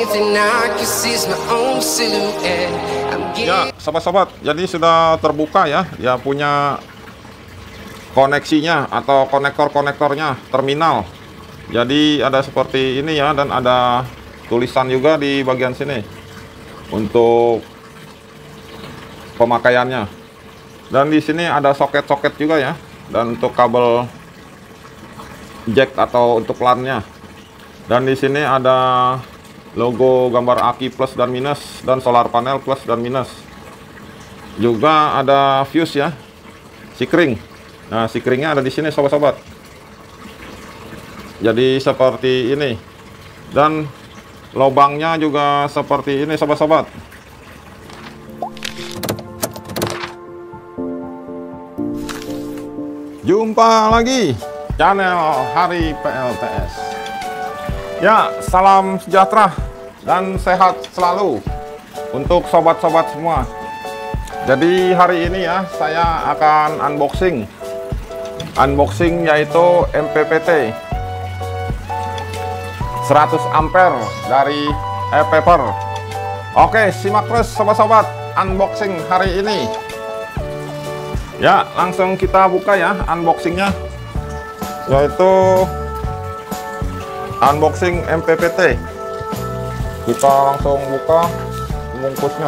Ya, sobat-sobat, jadi sudah terbuka ya, dia punya koneksinya atau konektor-konektornya, terminal. Jadi ada seperti ini ya, dan ada tulisan juga di bagian sini untuk pemakaiannya. Dan di sini ada soket-soket juga ya, dan untuk kabel jack atau untuk LAN-nya. Dan di sini ada logo gambar aki plus dan minus, dan solar panel plus dan minus. Juga ada fuse ya, sikring. Nah, sikringnya ada di sini sobat-sobat. Jadi seperti ini. Dan lubangnya juga seperti ini sobat-sobat. Jumpa lagi channel Hari PLTS. Ya, salam sejahtera dan sehat selalu untuk sobat-sobat semua. Jadi hari ini ya, saya akan unboxing yaitu MPPT 100 ampere dari ePaper. Oke, simak terus sobat-sobat unboxing hari ini. Ya, langsung kita buka ya unboxingnya, yaitu unboxing MPPT. Kita langsung buka bungkusnya.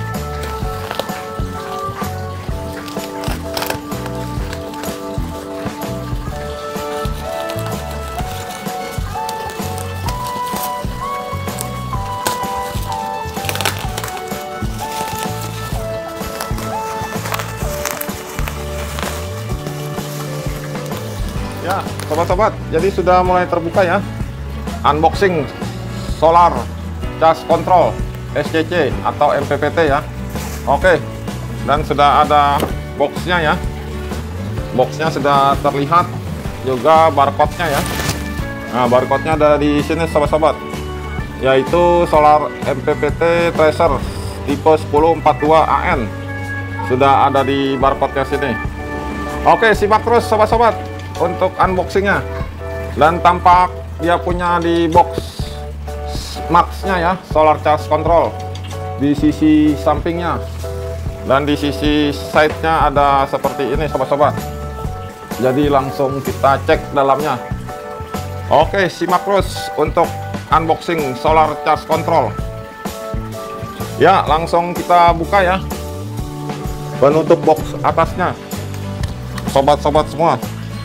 Ya, sobat-sobat, jadi sudah mulai terbuka ya unboxing solar charge control SCC atau MPPT ya. Oke, dan sudah ada boxnya ya. Boxnya sudah terlihat, juga barcode-nya ya. Nah, barcode-nya ada di sini sobat-sobat, yaitu solar MPPT tracer tipe 1042AN. Sudah ada di barcode-nya sini. Oke, simak terus sobat-sobat untuk unboxingnya. Dan tampak dia punya di box Max-nya ya, solar charge control di sisi sampingnya, dan di sisi side-nya ada seperti ini sobat-sobat. Jadi langsung kita cek dalamnya. Oke, simak terus untuk unboxing solar charge control. Ya, langsung kita buka ya penutup box atasnya sobat-sobat semua.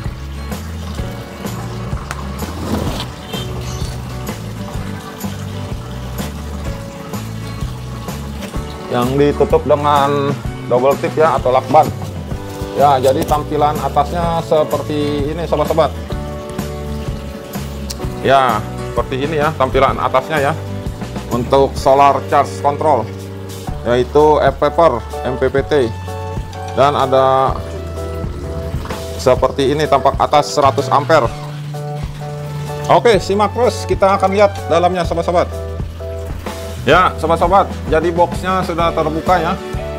Yang ditutup dengan double tip ya, atau lakban ya. Jadi tampilan atasnya seperti ini sobat-sobat ya, seperti ini ya tampilan atasnya ya, untuk solar charge control yaitu ePaper MPPT. Dan ada seperti ini tampak atas 100 ampere. Oke, simak terus, kita akan lihat dalamnya sobat-sobat. Ya, sobat-sobat, jadi boxnya sudah terbuka ya.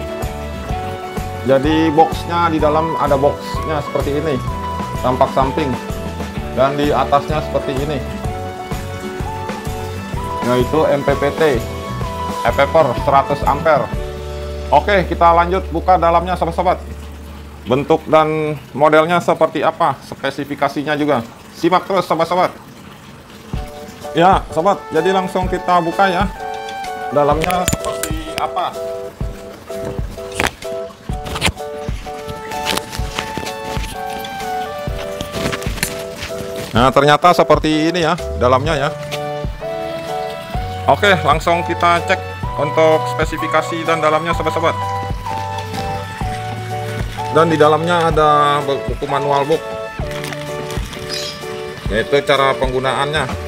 Jadi boxnya di dalam ada boxnya seperti ini, tampak samping, dan di atasnya seperti ini, yaitu MPPT ePaper 100 ampere. Oke, kita lanjut buka dalamnya sobat-sobat. Bentuk dan modelnya seperti apa, spesifikasinya juga. Simak terus sobat-sobat. Ya, sobat, jadi langsung kita buka ya. Dalamnya seperti apa? Nah, ternyata seperti ini ya dalamnya ya. Oke, langsung kita cek untuk spesifikasi dan dalamnya sobat-sobat. Dan di dalamnya ada buku manual book, yaitu cara penggunaannya.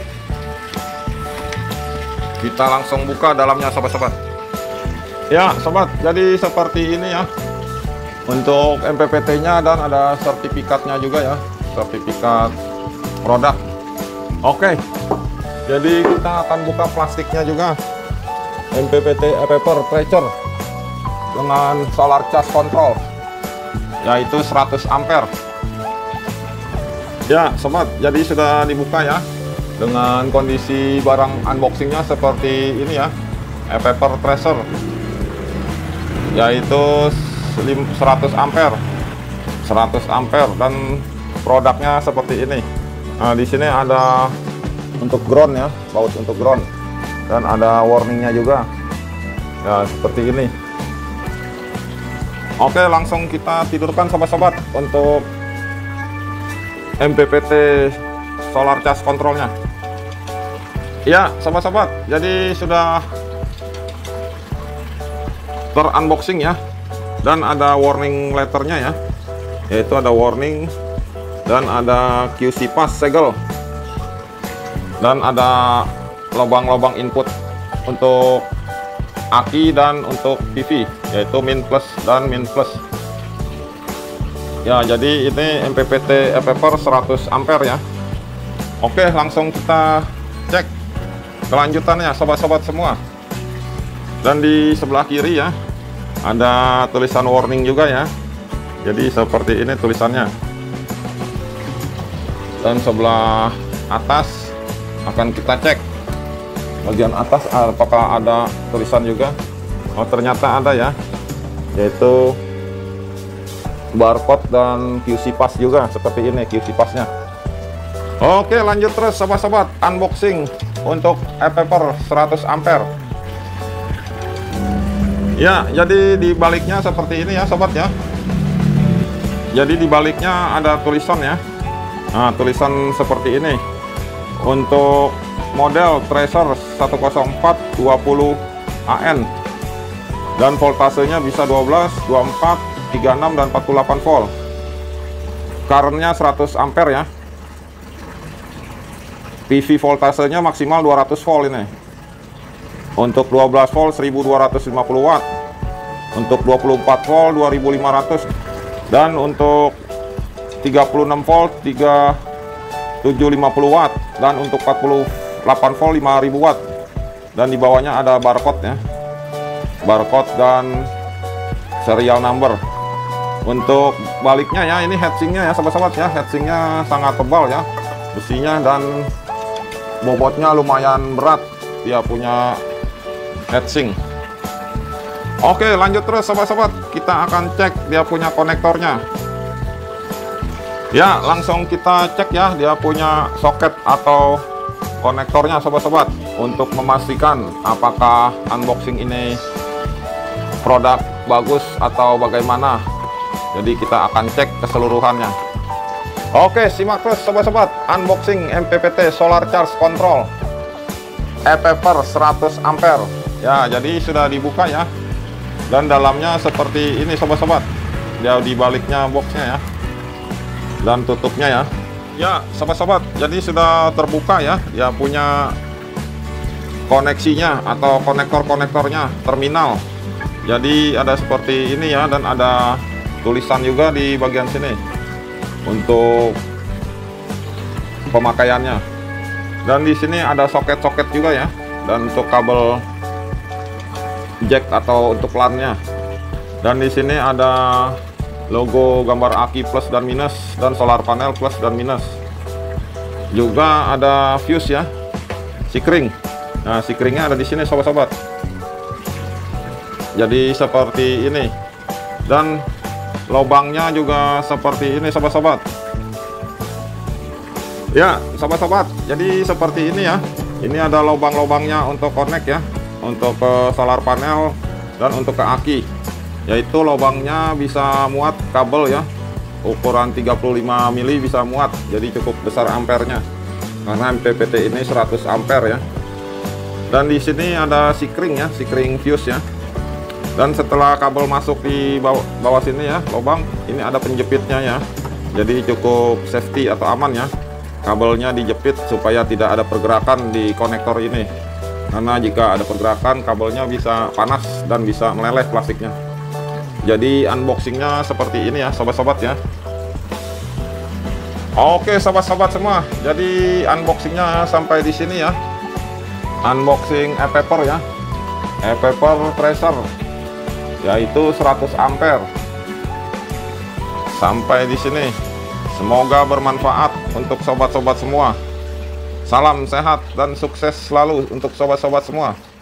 Kita langsung buka dalamnya sobat-sobat. Ya sobat, jadi seperti ini ya untuk MPPT-nya, dan ada sertifikatnya juga ya, sertifikat produk. Oke, jadi kita akan buka plastiknya juga. MPPT ePaper tracer dengan solar charge control yaitu 100 ampere. Ya sobat, jadi sudah dibuka ya. dengan kondisi barang unboxingnya seperti ini ya, e-paper tracer, yaitu 100 ampere dan produknya seperti ini. Nah, di sini ada untuk ground ya, baut untuk ground, dan ada warningnya juga ya, seperti ini. Oke, langsung kita tidurkan sobat-sobat untuk MPPT solar charge controlnya. Ya sobat-sobat, jadi sudah ter-unboxing ya, dan ada warning letternya ya, yaitu ada warning dan ada QC pass segel, dan ada lubang-lubang input untuk aki dan untuk PV, yaitu min plus dan min plus ya. Jadi ini MPPT e-paper 100 ampere ya. Oke, langsung kita cek kelanjutannya sobat-sobat semua. Dan di sebelah kiri ya ada tulisan warning juga ya, jadi seperti ini tulisannya. Dan sebelah atas akan kita cek bagian atas apakah ada tulisan juga. Oh, ternyata ada ya, yaitu barcode dan QC pass juga, seperti ini QC passnya. Oke, lanjut terus sobat-sobat, unboxing untuk e-paper 100 ampere ya. Jadi di baliknya seperti ini ya sobat ya, jadi di baliknya ada tulisan ya. Nah, tulisan seperti ini untuk model Tracer 10420 AN, dan voltasenya bisa 12, 24, 36 dan 48 volt. Currentnya 100 ampere ya. PV voltasenya maksimal 200 volt ini. Untuk 12 volt 1250 watt. Untuk 24 volt 2500, dan untuk 36 volt 3750 watt, dan untuk 48 volt 5000 watt. Dan di bawahnya ada barcode ya. Barcode dan serial number. Untuk baliknya ya, ini heatsinknya ya sobat-sobat ya, heatsinknya sangat tebal ya besinya, dan bobotnya lumayan berat, dia punya heatsink. Oke, lanjut terus sobat-sobat, kita akan cek dia punya konektornya ya. Langsung kita cek ya, dia punya soket atau konektornya sobat-sobat, untuk memastikan apakah unboxing ini produk bagus atau bagaimana. Jadi kita akan cek keseluruhannya. Oke, simak terus sobat-sobat, unboxing MPPT solar charge control e-paper 100 ampere ya. Jadi sudah dibuka ya, dan dalamnya seperti ini sobat-sobat, dia di baliknya boxnya ya, dan tutupnya ya. Ya sobat-sobat, jadi sudah terbuka ya, dia punya koneksinya atau konektor-konektornya, terminal. Jadi ada seperti ini ya, dan ada tulisan juga di bagian sini untuk pemakaiannya. Dan di sini ada soket-soket juga ya, dan untuk kabel jack atau untuk LAN-nya. Dan di sini ada logo gambar aki plus dan minus, dan solar panel plus dan minus. Juga ada fuse ya, sikring. Nah, sikringnya ada di sini sobat-sobat. Jadi seperti ini, dan lubangnya juga seperti ini sobat-sobat ya. Sobat-sobat, jadi seperti ini ya, ini ada lubang-lubangnya untuk connect ya, untuk ke solar panel dan untuk ke aki, yaitu lubangnya bisa muat kabel ya, ukuran 35 mili bisa muat, jadi cukup besar ampernya karena MPPT ini 100 ampere ya. Dan di sini ada sikring ya, sikring fuse ya. Dan setelah kabel masuk di bawah sini ya, lubang ini ada penjepitnya ya, jadi cukup safety atau aman ya. Kabelnya dijepit supaya tidak ada pergerakan di konektor ini, karena jika ada pergerakan kabelnya bisa panas dan bisa meleleh plastiknya. Jadi unboxingnya seperti ini ya sobat-sobat ya. Oke sobat-sobat semua, jadi unboxingnya sampai di sini ya. Unboxing e-paper ya, e-paper tracer, yaitu 100 ampere. Sampai di sini. Semoga bermanfaat untuk sobat-sobat semua. Salam sehat dan sukses selalu untuk sobat-sobat semua.